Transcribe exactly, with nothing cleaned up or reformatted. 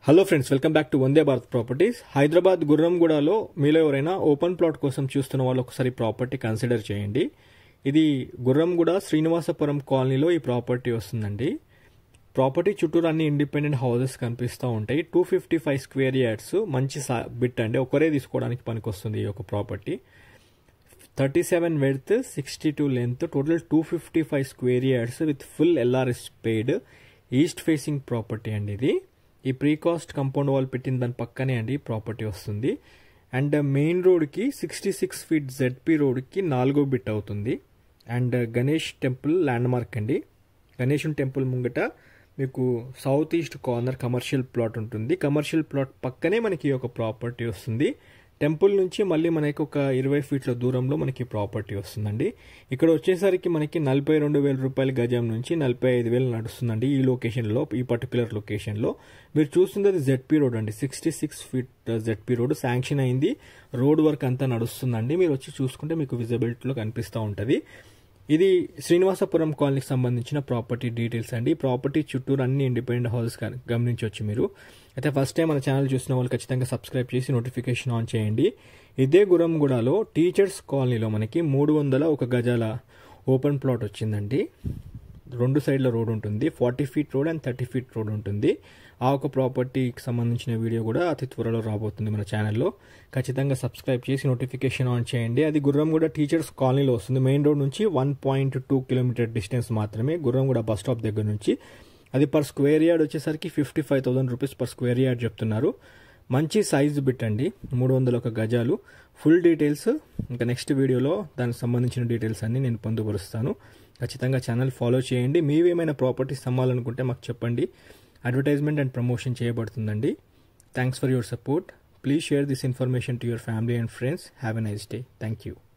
Hello friends, welcome back to Vande Bharat properties. Hyderabad గుర్రంగూడలో మీలో ఎవరైనా ఓపెన్ ప్లాట్ కోసం చూస్తున్న వాళ్ళు ఒకసారి ప్రాపర్టీ కన్సిడర్ చేయండి. ఇది గుర్రంగూడ శ్రీనివాసపురం కాలనీలో ఈ ప్రాపర్టీ వస్తుందండి. ప్రాపర్టీ చుట్టూరు అన్ని ఇండిపెండెంట్ హౌసెస్ కనిపిస్తూ ఉంటాయి. Two fifty five square yards మంచి బిట్ అండి, ఒకరే తీసుకోవడానికి పనికి వస్తుంది ఈ యొక్క property. Thirty seven width, sixty two length, total two fifty five square yards with full LRS paid. East facing property అండి ఇది. ఈ ప్రీకాస్ట్ కంపౌండ్ వాల్ పెట్టిన దాని పక్కనే అండి ప్రాపర్టీ వస్తుంది. అండ్ మెయిన్ రోడ్కి సిక్స్టీ సిక్స్ ఫీట్ జెడ్పీ రోడ్కి నాలుగో బిట్ అవుతుంది. And Ganesh temple landmark అండి. గణేషుని టెంపుల్ ముంగట మీకు south east corner commercial plot ఉంటుంది. కమర్షియల్ ప్లాట్ పక్కనే మనకి ఒక ప్రాపర్టీ వస్తుంది. టెంపుల్ నుంచి మళ్ళీ మనకి ఒక ఇరవై ఫీట్ల దూరంలో మనకి ప్రాపర్టీ వస్తుందండి. ఇక్కడ వచ్చేసరికి మనకి నలభై రెండు వేల రూపాయల గజం నుంచి నలభై ఐదు వేలు నడుస్తుందండి ఈ లొకేషన్లో, ఈ పర్టికులర్ లొకేషన్లో. మీరు చూస్తుంది జెడ్పీ రోడ్ అండి, sixty six feet ZP road sanction అయింది. రోడ్ వర్క్ అంతా నడుస్తుందండి. మీరు వచ్చి చూసుకుంటే మీకు విజిబిలిటీలో కనిపిస్తూ ఉంటుంది. ఇది శ్రీనివాసపురం కాలనీకి సంబంధించిన ప్రాపర్టీ డీటెయిల్స్ అండి. ప్రాపర్టీ చుట్టూరు అన్ని ఇండిపెండెంట్ హౌసెస్ గమనించవచ్చు మీరు. అయితే ఫస్ట్ టైం మన ఛానల్ చూసిన వాళ్ళు ఖచ్చితంగా సబ్స్క్రైబ్ చేసి నోటిఫికేషన్ ఆన్ చేయండి. ఇదే గుర్రంగూడలో టీచర్స్ కాలనీలో మనకి మూడు వందల ఒక గజాల ఓపెన్ ప్లాట్ వచ్చిందండి. రెండు సైడ్ల రోడ్ ఉంటుంది, forty feet road and thirty feet road ఉంటుంది. ఆ ఒక ప్రాపర్టీకి సంబంధించిన వీడియో కూడా అతి త్వరలో రాబోతుంది మన ఛానల్లో. ఖచ్చితంగా సబ్స్క్రైబ్ చేసి నోటిఫికేషన్ ఆన్ చేయండి. అది గుర్రంగూడ టీచర్స్ కాలనీలో వస్తుంది. మెయిన్ రోడ్ నుంచి one point two kilometer distance మాత్రమే గుర్రంగూడ బస్ స్టాప్ దగ్గర నుంచి. అది పర్ స్క్వేర్ యార్డ్ వచ్చేసరికి fifty five thousand rupees per square yard చెప్తున్నారు. మంచి సైజు బిట్ అండి, మూడు వందల ఒక గజాలు. ఫుల్ డీటెయిల్స్ ఇంకా నెక్స్ట్ వీడియోలో దానికి సంబంధించిన డీటెయిల్స్ అన్ని నేను పొందుపరుస్తాను. ఖచ్చితంగా ఛానల్ ఫాలో చేయండి. మీవేమైనా ప్రాపర్టీస్ అమ్మాలనుకుంటే మాకు చెప్పండి. అడ్వర్టైజ్మెంట్ అండ్ ప్రమోషన్ చేయబడుతుందండి. Thanks for your support. Please share this information to your family and friends. Have a nice day. Thank you.